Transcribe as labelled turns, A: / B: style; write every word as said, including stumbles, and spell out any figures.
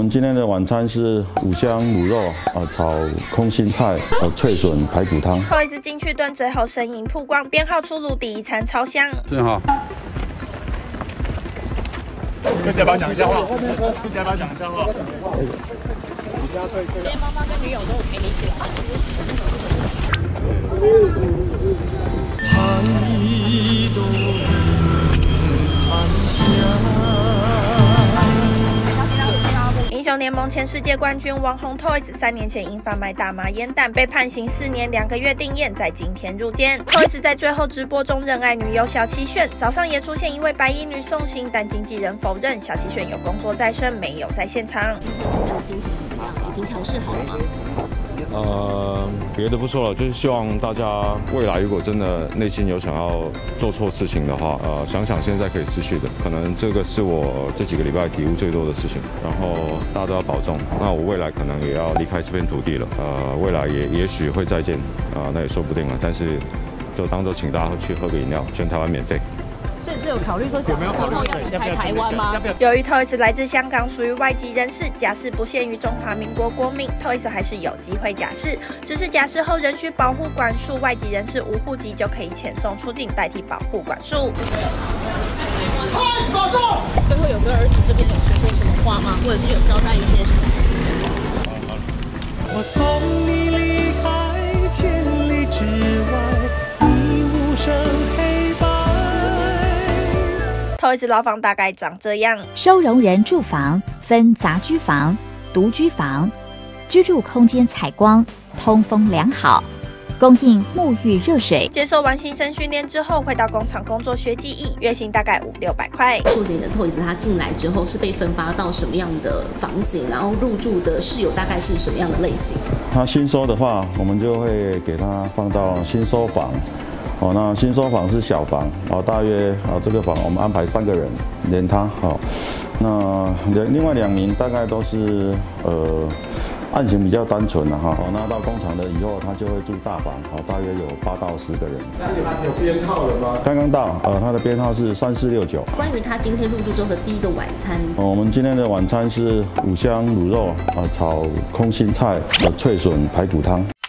A: 们今天的晚餐是五香卤肉啊，炒空心菜，呃，脆笋排骨汤。
B: Toys进去炖，最后身影曝光，编号出炉，第一餐超香。
A: 正好。
C: 跟家宝讲一下话，跟家宝讲一下话。今天妈妈跟女友都有陪你一起来。
B: 英雄联盟前世界冠军网红 Toys 三年前因贩卖大麻烟弹被判刑四年两个月定谳，在今天入监。Toys 在最后直播中认爱女友小齐炫，早上也出现一位白衣女送行，但经纪人否认小齐炫有工作在身，没有在现场。
D: 这样心情怎么样？已经调试好了吗？
E: 呃，别的不说了，就是希望大家未来如果真的内心有想要做错事情的话，呃，想想现在可以失去的，可能这个是我这几个礼拜体悟最多的事情。然后大家都要保重，那我未来可能也要离开这片土地了，呃，未来也也许会再见，啊、呃，那也说不定了。但是就当做请大家去喝个饮料，全台湾免费。
D: 所以是有考虑过，有没有考虑要离开台湾吗？
B: 由于 Toys 来自香港，属于外籍人士，假释不限于中华民国国民 ，Toys 还是有机会假释，只是假释后仍需保护管束，外籍人士无户籍就可以遣送出境，代替保护管束。
D: 保重！最后有跟儿子这边有说过什么话吗？或者是有交代一些什么？
F: 我送你离开千里之外，你无声黑白。
B: Toys 牢房大概长这样。
G: 收容人住房分杂居房、独居房，居住空间采光，通风良好，供应沐浴热水。
B: 接受完新生训练之后，会到工厂工作学技艺，月薪大概五六百块。
D: 受检的 Toys 他进来之后是被分发到什么样的房型？然后入住的室友大概是什么样的类型？
A: 他新收的话，我们就会给他放到新收房。哦，那新收房是小房，哦，大约啊这个房我们安排三个人，连他，好，那另外两名大概都是呃案情比较单纯的哈，哦，那到工厂了以后，他就会住大房，好，大约有八到十个人。
H: 那他有编号了吗？
A: 刚刚到，呃，他的编号是三四六九。
D: 关于他今天入住之后的第一个晚餐，
A: 哦，我们今天的晚餐是五香卤肉啊，炒空心菜，呃，脆笋排骨汤。